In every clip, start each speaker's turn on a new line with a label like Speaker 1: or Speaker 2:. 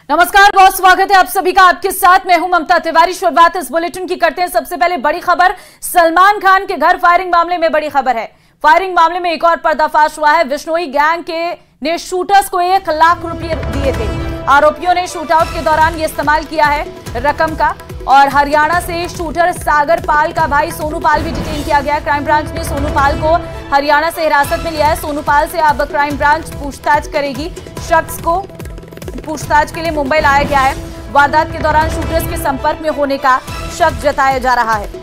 Speaker 1: नमस्कार, बहुत स्वागत है आप सभी का। आपके साथ मैं हूं ममता तिवारी। शुरुआत इस बुलेटिन की करते हैं। सबसे पहले बड़ी खबर, सलमान खान के घर फायरिंग मामले में बड़ी खबर है। फायरिंग मामले में एक और पर्दाफाश हुआ है। बिश्नोई गैंग ने शूटर्स को 1 लाख रुपए दिए थे। आरोपियों ने शूटआउट के दौरान ये इस्तेमाल किया है रकम का। और हरियाणा से शूटर सागर पाल का भाई सोनू पाल भी डिटेन किया गया। क्राइम ब्रांच ने सोनू पाल को हरियाणा से हिरासत में लिया है। सोनू पाल से अब क्राइम ब्रांच पूछताछ करेगी। शख्स को पूछताछ के लिए मुंबई लाया गया है। वारदात के दौरान शूटर्स के संपर्क में होने का शक जताया जा रहा है।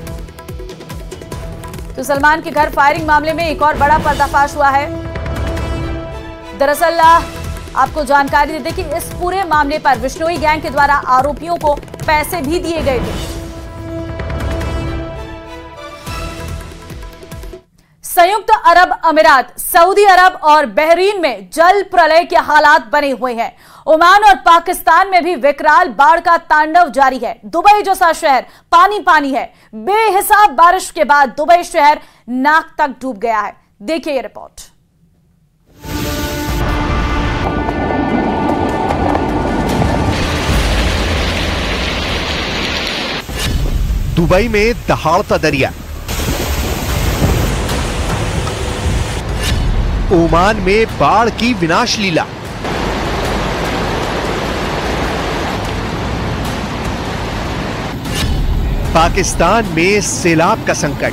Speaker 1: तो सलमान के घर फायरिंग मामले में एक और बड़ा पर्दाफाश हुआ है। दरअसल आपको जानकारी दे दें कि इस पूरे मामले पर बिश्नोई गैंग के द्वारा आरोपियों को पैसे भी दिए गए थे। संयुक्त अरब अमीरात, सऊदी अरब और बहरीन में जल प्रलय के हालात बने हुए हैं। ओमान और पाकिस्तान में भी विकराल बाढ़ का तांडव जारी है। दुबई जैसा शहर पानी पानी है। बेहिसाब बारिश के बाद दुबई शहर नाक तक डूब गया है। देखिए ये रिपोर्ट।
Speaker 2: दुबई में दहाड़ता दरिया, ओमान में बाढ़ की विनाश लीला, पाकिस्तान में सैलाब का संकट,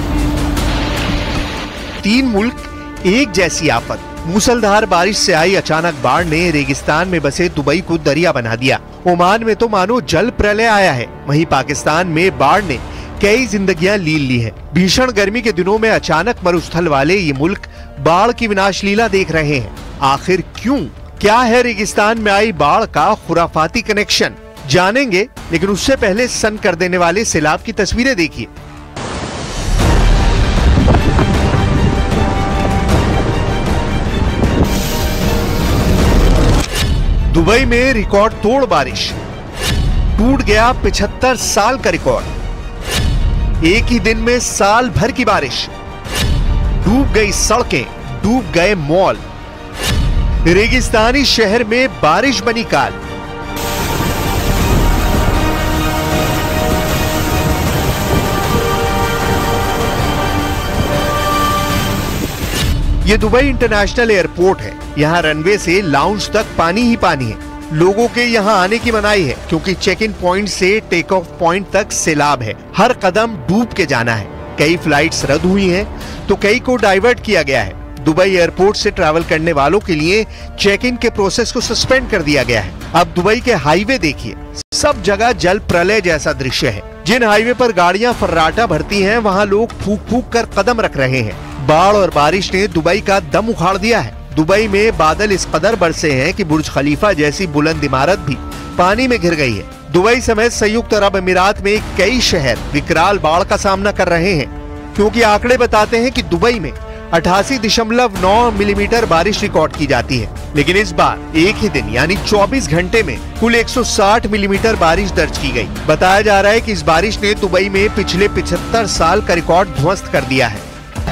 Speaker 2: 3 मुल्क एक जैसी आफत। मूसलधार बारिश से आई अचानक बाढ़ ने रेगिस्तान में बसे दुबई को दरिया बना दिया। ओमान में तो मानो जल प्रलय आया है। वहीं पाकिस्तान में बाढ़ ने कई जिंदगियां लील ली है। भीषण गर्मी के दिनों में अचानक मरुस्थल वाले ये मुल्क बाढ़ की विनाश लीला देख रहे हैं। आखिर क्यों? क्या है रेगिस्तान में आई बाढ़ का खुराफाती कनेक्शन? जानेंगे, लेकिन उससे पहले सन कर देने वाले सैलाब की तस्वीरें देखिए। दुबई में रिकॉर्ड तोड़ बारिश, टूट गया 75 साल का रिकॉर्ड। एक ही दिन में साल भर की बारिश, डूब गई सड़कें, डूब गए मॉल। रेगिस्तानी शहर में बारिश बनी काल। ये दुबई इंटरनेशनल एयरपोर्ट है। यहाँ रनवे से लाउंज तक पानी ही पानी है। लोगों के यहाँ आने की मनाही है क्योंकि चेक इन पॉइंट से टेक ऑफ पॉइंट तक सैलाब है। हर कदम डूब के जाना है। कई फ्लाइट्स रद्द हुई हैं, तो कई को डाइवर्ट किया गया है। दुबई एयरपोर्ट से ट्रैवल करने वालों के लिए चेक इन के प्रोसेस को सस्पेंड कर दिया गया है। अब दुबई के हाईवे देखिए, सब जगह जल प्रलय जैसा दृश्य है। जिन हाईवे पर गाड़ियां फर्राटा भरती हैं, वहां लोग फूक फूक कर कदम रख रहे हैं। बाढ़ और बारिश ने दुबई का दम उखाड़ दिया है। दुबई में बादल इस कदर बरसे हैं कि बुर्ज खलीफा जैसी बुलंद इमारत भी पानी में घिर गई है। दुबई समेत संयुक्त अरब अमीरात में कई शहर विकराल बाढ़ का सामना कर रहे हैं, क्योंकि आंकड़े बताते हैं कि दुबई में 88.9 मिलीमीटर बारिश रिकॉर्ड की जाती है। लेकिन इस बार एक ही दिन यानी 24 घंटे में कुल 160 मिलीमीटर बारिश दर्ज की गई। बताया जा रहा है कि इस बारिश ने दुबई में पिछले 75 साल का रिकॉर्ड ध्वस्त कर दिया है।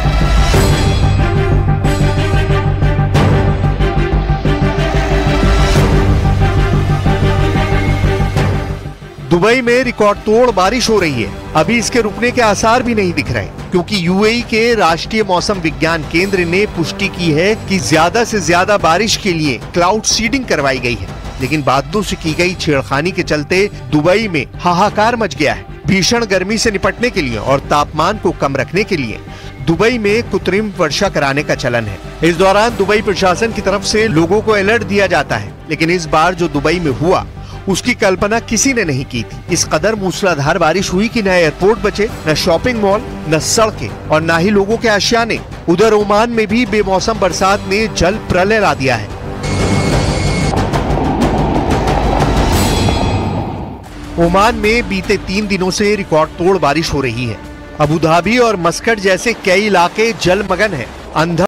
Speaker 2: दुबई में रिकॉर्ड तोड़ बारिश हो रही है। अभी इसके रुकने के आसार भी नहीं दिख रहे, क्योंकि यूएई के राष्ट्रीय मौसम विज्ञान केंद्र ने पुष्टि की है कि ज्यादा से ज्यादा बारिश के लिए क्लाउड सीडिंग करवाई गई है। लेकिन बादलों से की गई छेड़खानी के चलते दुबई में हाहाकार मच गया है। भीषण गर्मी से निपटने के लिए और तापमान को कम रखने के लिए दुबई में कृत्रिम वर्षा कराने का चलन है। इस दौरान दुबई प्रशासन की तरफ से लोगों को अलर्ट दिया जाता है। लेकिन इस बार जो दुबई में हुआ, उसकी कल्पना किसी ने नहीं की थी। इस कदर मूसलाधार बारिश हुई कि न एयरपोर्ट बचे, न शॉपिंग मॉल, न सड़कें और न ही लोगों के आशियाने। उधर ओमान में भी बेमौसम बरसात ने जल प्रलय ला दिया है। ओमान में बीते 3 दिनों से रिकॉर्ड तोड़ बारिश हो रही है। अबू धाबी और मस्कट जैसे कई इलाके जलमग्न हैं। अंधा